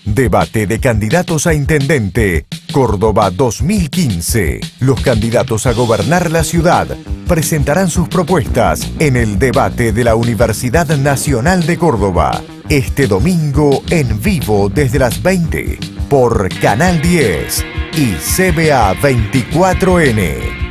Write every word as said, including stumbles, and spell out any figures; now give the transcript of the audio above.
Debate de candidatos a intendente, Córdoba dos mil quince. Los candidatos a gobernar la ciudad presentarán sus propuestas en el debate de la Universidad Nacional de Córdoba. Este domingo en vivo desde las veinte por Canal diez y C B A veinticuatro N.